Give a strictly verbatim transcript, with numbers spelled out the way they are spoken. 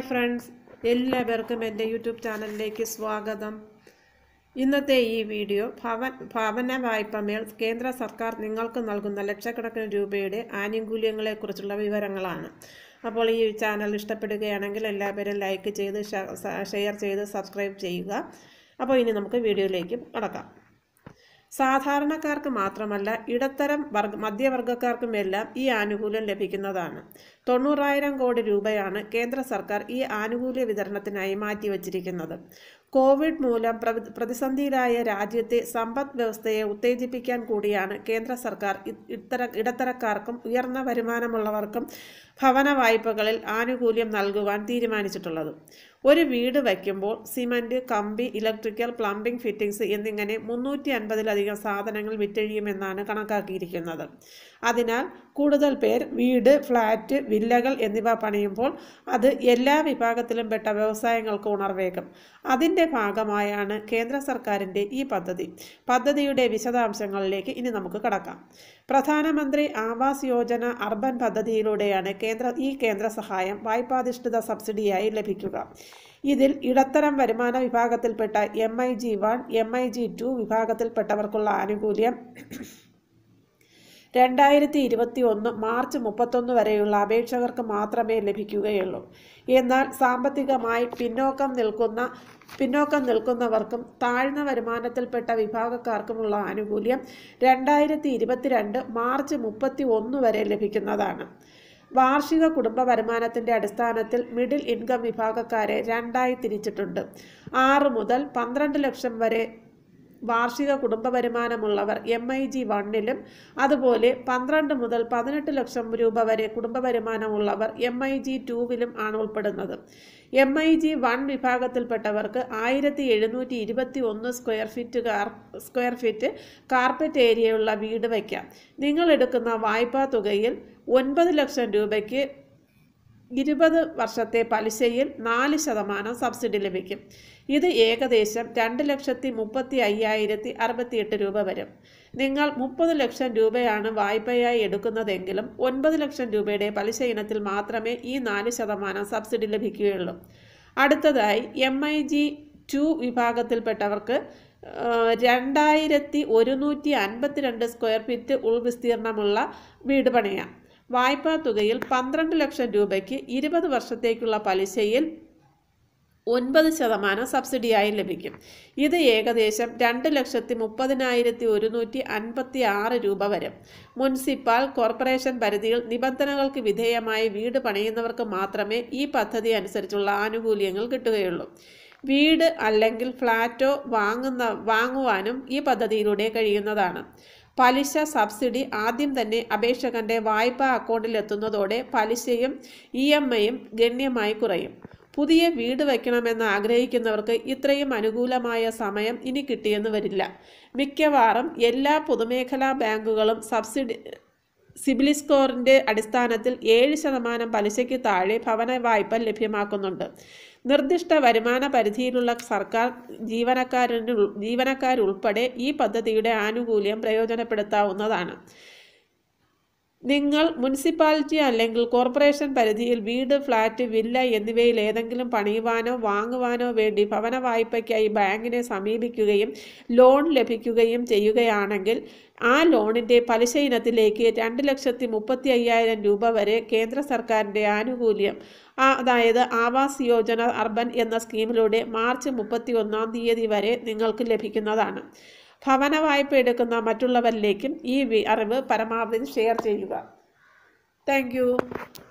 Friends, എല്ലാവർക്കും എൻ്റെ YouTube ചാനലിലേക്ക് സ്വാഗതം. ഇന്നത്തെ ഈ വീഡിയോ ഭവൻ ഭവന വായ്പമേൽ കേന്ദ്ര സർക്കാർ നിങ്ങൾക്ക് നൽകുന്ന ലക്ഷക്കണക്കിന് രൂപയുടെ ആനുകൂല്യങ്ങളെക്കുറിച്ചുള്ള വിവരങ്ങളാണ്. അപ്പോൾ ഈ ചാനൽ ഇഷ്ടപ്പെടുകയാണെങ്കിൽ എല്ലാവരും ലൈക്ക് ചെയ്ത് ഷെയർ ചെയ്ത് സബ്സ്ക്രൈബ് ചെയ്യുക. അപ്പോൾ ഇനി നമുക്ക് വീഡിയോയിലേക്ക് കടക്കാം. സാധാരണക്കാർക്ക് മാത്രമല്ല ഇടത്തരം വർഗ മധ്യവർഗക്കാർക്കുമെല്ലാം ഈ ആനുകൂല്യം ലഭിക്കുന്നതാണ്. തൊണ്ണൂറായിരം കോടി രൂപയാണ് കേന്ദ്ര സർക്കാർ ഈ ആനുകൂല്യ വിതരണത്തിനായി മാറ്റിവച്ചിരിക്കുന്നത്. കോവിഡ് മൂലം പ്രതിസന്ധിയിലായ രാജ്യത്തെ സമ്പദ് വ്യവസ്ഥയെ ഉത്തേജിപ്പിക്കാൻ കൂടിയാണ് കേന്ദ്ര സർക്കാർ ഇത്തര ഇടത്തരക്കാർക്കും ഉയർന്ന വരുമാനമുള്ളവർക്കും ഭവന വായ്പകളിൽ ആനുകൂല്യം നൽകുവാൻ തീരുമാനിച്ചിട്ടുള്ളത്. ഒരു വീട് വയ്ക്കുമ്പോൾ സിമൻറ്റ്, കമ്പി, ഇലക്ട്രിക്കൽ, പ്ലംബിംഗ് ഫിറ്റിംഗ്സ് എന്നിങ്ങനെ മുന്നൂറ്റി അൻപതിലധികം സാധനങ്ങൾ വിറ്റഴിയുമെന്നാണ് കണക്കാക്കിയിരിക്കുന്നത്. അതിനാൽ കൂടുതൽ പേർ വീട്, ഫ്ലാറ്റ്, വില്ലകൾ എന്നിവ പണിയുമ്പോൾ അത് എല്ലാ വിഭാഗത്തിലും പെട്ട വ്യവസായങ്ങൾക്ക് ഉണർവേകും. അതിൻ്റെ ഭാഗമായാണ് കേന്ദ്ര സർക്കാരിൻ്റെ ഈ പദ്ധതി. പദ്ധതിയുടെ വിശദാംശങ്ങളിലേക്ക് ഇനി നമുക്ക് കടക്കാം. പ്രധാനമന്ത്രി ആവാസ് യോജന അർബൻ പദ്ധതിയിലൂടെയാണ് കേന്ദ്ര ഈ കേന്ദ്ര സഹായം വായ്പാധിഷ്ഠിത സബ്സിഡിയായി ലഭിക്കുക. ഇതിൽ ഇടത്തരം വരുമാന വിഭാഗത്തിൽപ്പെട്ട M I G one M I G two വിഭാഗത്തിൽപ്പെട്ടവർക്കുള്ള ആനുകൂല്യം രണ്ടായിരത്തി ഇരുപത്തി ഒന്ന് മാർച്ച് മുപ്പത്തൊന്ന് വരെയുള്ള അപേക്ഷകർക്ക് മാത്രമേ ലഭിക്കുകയുള്ളൂ. എന്നാൽ സാമ്പത്തികമായി പിന്നോക്കം നിൽക്കുന്ന പിന്നോക്കം നിൽക്കുന്നവർക്കും താഴ്ന്ന വരുമാനത്തിൽപ്പെട്ട വിഭാഗക്കാർക്കുമുള്ള ആനുകൂല്യം രണ്ടായിരത്തി ഇരുപത്തിരണ്ട് മാർച്ച് മുപ്പത്തി ഒന്ന് വരെ ലഭിക്കുന്നതാണ്. വാർഷിക കുടുംബ വരുമാനത്തിൻ്റെ അടിസ്ഥാനത്തിൽ മിഡിൽ ഇൻകം വിഭാഗക്കാരെ രണ്ടായി തിരിച്ചിട്ടുണ്ട്. ആറ് മുതൽ പന്ത്രണ്ട് ലക്ഷം വരെ വാർഷിക കുടുംബ വരുമാനമുള്ളവർ എം ഐ ജി വണ്ണിലും അതുപോലെ പന്ത്രണ്ട് മുതൽ പതിനെട്ട് ലക്ഷം രൂപ വരെ കുടുംബ വരുമാനമുള്ളവർ എം ഐ ജി ടൂവിലും ആണ് ഉൾപ്പെടുന്നത്. എം ഐ ജി വൺ വിഭാഗത്തിൽപ്പെട്ടവർക്ക് ആയിരത്തി എഴുന്നൂറ്റി ഇരുപത്തി ഒന്ന് square feet car square feet carpet ഏരിയയുള്ള വീട് വയ്ക്കാം. നിങ്ങൾ എടുക്കുന്ന വായ്പാ തുകയിൽ ഒൻപത് ലക്ഷം രൂപയ്ക്ക് ഇരുപത് വർഷത്തെ പലിശയിൽ നാല് ശതമാനം സബ്സിഡി ലഭിക്കും. ഇത് ഏകദേശം രണ്ട് ലക്ഷത്തി മുപ്പത്തി അയ്യായിരത്തി അറുപത്തിയെട്ട് രൂപ വരും. നിങ്ങൾ മുപ്പത് ലക്ഷം രൂപയാണ് വായ്പയായി എടുക്കുന്നതെങ്കിലും ഒൻപത് ലക്ഷം രൂപയുടെ പലിശ ഇനത്തിൽ മാത്രമേ ഈ നാല് ശതമാനം സബ്സിഡി ലഭിക്കുകയുള്ളൂ. അടുത്തതായി എം ഐ ജി ടു വിഭാഗത്തിൽപ്പെട്ടവർക്ക് രണ്ടായിരത്തി ഒരുന്നൂറ്റി അൻപത്തിരണ്ട് സ്ക്വയർ ഫീറ്റ് ഉൾവിസ്തീർണമുള്ള വീട് പണിയാം. വായ്പാ തുകയിൽ പന്ത്രണ്ട് ലക്ഷം രൂപയ്ക്ക് ഇരുപത് വർഷത്തേക്കുള്ള പലിശയിൽ ഒൻപത് ശതമാനം സബ്സിഡിയായി ലഭിക്കും. ഇത് ഏകദേശം രണ്ട് ലക്ഷത്തി മുപ്പതിനായിരത്തി ഒരുന്നൂറ്റി അൻപത്തി ആറ് രൂപ വരും. മുനിസിപ്പൽ കോർപ്പറേഷൻ പരിധിയിൽ നിബന്ധനകൾക്ക് വിധേയമായി വീട് പണിയുന്നവർക്ക് മാത്രമേ ഈ പദ്ധതി അനുസരിച്ചുള്ള ആനുകൂല്യങ്ങൾ കിട്ടുകയുള്ളൂ. വീട് അല്ലെങ്കിൽ ഫ്ലാറ്റോ വാങ്ങുന്ന വാങ്ങുവാനും ഈ പദ്ധതിയിലൂടെ കഴിയുന്നതാണ്. പലിശ സബ്സിഡി ആദ്യം തന്നെ അപേക്ഷകന്റെ വായ്പാ അക്കൗണ്ടിലെത്തുന്നതോടെ പലിശയും ഇ എം ഐയും ഗണ്യമായി കുറയും. പുതിയ വീട് വയ്ക്കണമെന്ന് ആഗ്രഹിക്കുന്നവർക്ക് ഇത്രയും അനുകൂലമായ സമയം ഇനി കിട്ടിയെന്ന് വരില്ല. മിക്കവാറും എല്ലാ പൊതുമേഖലാ ബാങ്കുകളും സബ്സിഡി സിബിൽ സ്കോറിൻ്റെ അടിസ്ഥാനത്തിൽ ഏഴ് ശതമാനം പലിശയ്ക്ക് താഴെ ഭവന വായ്പ ലഭ്യമാക്കുന്നുണ്ട്. നിർദ്ദിഷ്ട വരുമാന പരിധിയിലുള്ള സർക്കാർ ജീവനക്കാരന് ജീവനക്കാരുൾപ്പെടെ ഈ പദ്ധതിയുടെ ആനുകൂല്യം പ്രയോജനപ്പെടുത്താവുന്നതാണ്. നിങ്ങൾ മുനിസിപ്പാലിറ്റി അല്ലെങ്കിൽ കോർപ്പറേഷൻ പരിധിയിൽ വീട്, ഫ്ലാറ്റ്, വില്ല എന്നിവയിൽ ഏതെങ്കിലും പണിയുവാനോ വാങ്ങുവാനോ വേണ്ടി ഭവന വായ്പയ്ക്കായി ബാങ്കിനെ സമീപിക്കുകയും ലോൺ ലഭിക്കുകയും ചെയ്യുകയാണെങ്കിൽ ആ ലോണിൻ്റെ പലിശ ഇനത്തിലേക്ക് രണ്ട് ലക്ഷത്തി മുപ്പത്തി അയ്യായിരം രൂപ വരെ കേന്ദ്ര സർക്കാരിൻ്റെ ആനുകൂല്യം അതായത് ആവാസ് യോജന അർബൻ എന്ന സ്കീമിലൂടെ മാർച്ച് മുപ്പത്തി ഒന്നാം തീയതി വരെ നിങ്ങൾക്ക് ലഭിക്കുന്നതാണ്. ഭവന വായ്പ എടുക്കുന്ന മറ്റുള്ളവരിലേക്കും ഈ അറിവ് പരമാവധി ഷെയർ ചെയ്യുക. Thank U.